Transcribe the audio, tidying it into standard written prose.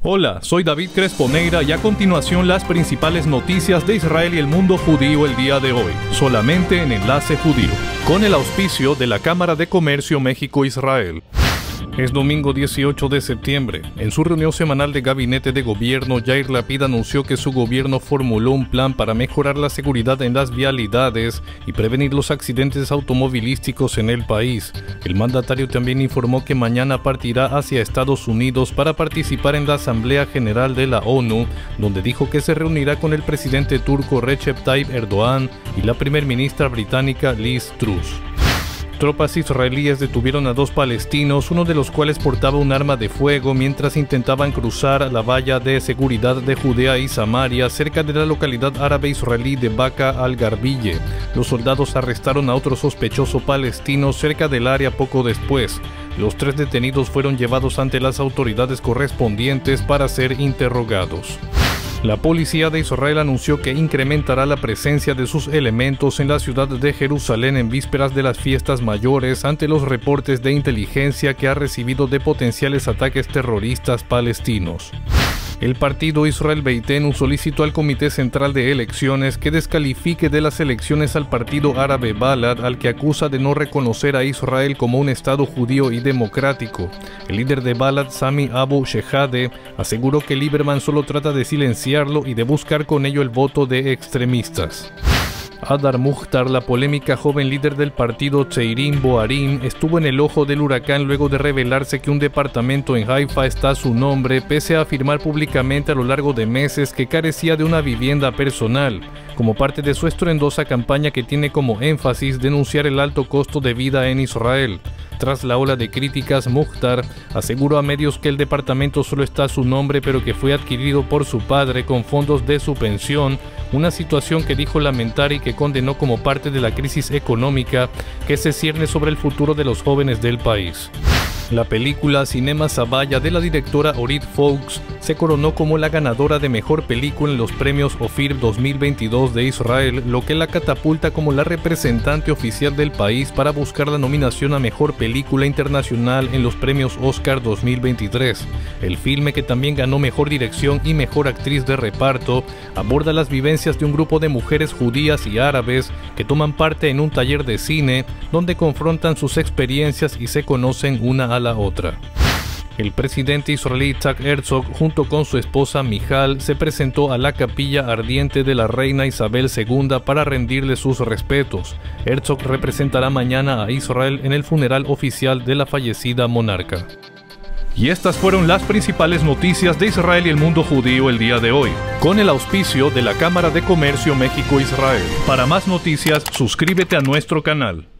Hola, soy David Cresponeira y a continuación las principales noticias de Israel y el mundo judío el día de hoy, solamente en Enlace Judío, con el auspicio de la Cámara de Comercio México-Israel. Es domingo 18 de septiembre. En su reunión semanal de gabinete de gobierno, Yair Lapid anunció que su gobierno formuló un plan para mejorar la seguridad en las vialidades y prevenir los accidentes automovilísticos en el país. El mandatario también informó que mañana partirá hacia Estados Unidos para participar en la Asamblea General de la ONU, donde dijo que se reunirá con el presidente turco Recep Tayyip Erdogan y la primer ministra británica Liz Truss. Tropas israelíes detuvieron a 2 palestinos, uno de los cuales portaba un arma de fuego mientras intentaban cruzar la valla de seguridad de Judea y Samaria cerca de la localidad árabe israelí de Baca al-Garbille. Los soldados arrestaron a otro sospechoso palestino cerca del área poco después. Los 3 detenidos fueron llevados ante las autoridades correspondientes para ser interrogados. La policía de Israel anunció que incrementará la presencia de sus elementos en la ciudad de Jerusalén en vísperas de las fiestas mayores ante los reportes de inteligencia que ha recibido de potenciales ataques terroristas palestinos. El partido Israel Beitenu solicitó al Comité Central de Elecciones que descalifique de las elecciones al partido árabe Balad, al que acusa de no reconocer a Israel como un Estado judío y democrático. El líder de Balad, Sami Abu Shehadeh, aseguró que Lieberman solo trata de silenciarlo y de buscar con ello el voto de extremistas. Adar Mukhtar, la polémica joven líder del partido Tzeirim Boarim, estuvo en el ojo del huracán luego de revelarse que un departamento en Haifa está a su nombre, pese a afirmar públicamente a lo largo de meses que carecía de una vivienda personal, como parte de su estruendosa campaña que tiene como énfasis denunciar el alto costo de vida en Israel. Tras la ola de críticas, Mukhtar aseguró a medios que el departamento solo está a su nombre, pero que fue adquirido por su padre con fondos de su pensión, una situación que dijo lamentar y que condenó como parte de la crisis económica que se cierne sobre el futuro de los jóvenes del país. La película Cinema Sabaya de la directora Orit Fox se coronó como la ganadora de mejor película en los premios Ophir 2022 de Israel, lo que la catapulta como la representante oficial del país para buscar la nominación a mejor película internacional en los premios Oscar 2023. El filme, que también ganó mejor dirección y mejor actriz de reparto, aborda las vivencias de un grupo de mujeres judías y árabes que toman parte en un taller de cine donde confrontan sus experiencias y se conocen una a la otra. El presidente israelí Yitzhak Herzog, junto con su esposa Michal, se presentó a la capilla ardiente de la reina Isabel II para rendirle sus respetos. Herzog representará mañana a Israel en el funeral oficial de la fallecida monarca. Y estas fueron las principales noticias de Israel y el mundo judío el día de hoy, con el auspicio de la Cámara de Comercio México-Israel. Para más noticias, suscríbete a nuestro canal.